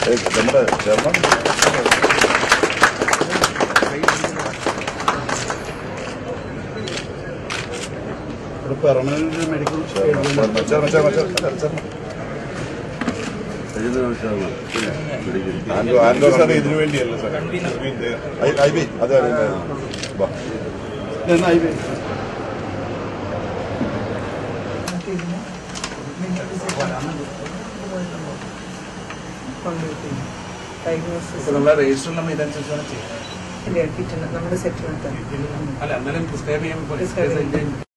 നമ്മുടെ chairman permanent medical ആൻഡോ sir ഇതിനു വേണ്ടിയല്ല സാർ ഐ ബി അതെ നമ്മുടെ രജിസ്റ്റർ നമ്മൾ ഇതനുസരിച്ചാണ് ചെയ്യുന്നത്. നമ്മുടെ സെറ്റിൽമെന്റ് അല്ല എന്നാലും പ്രിസ്ക്രൈബ് ചെയ്യാൻ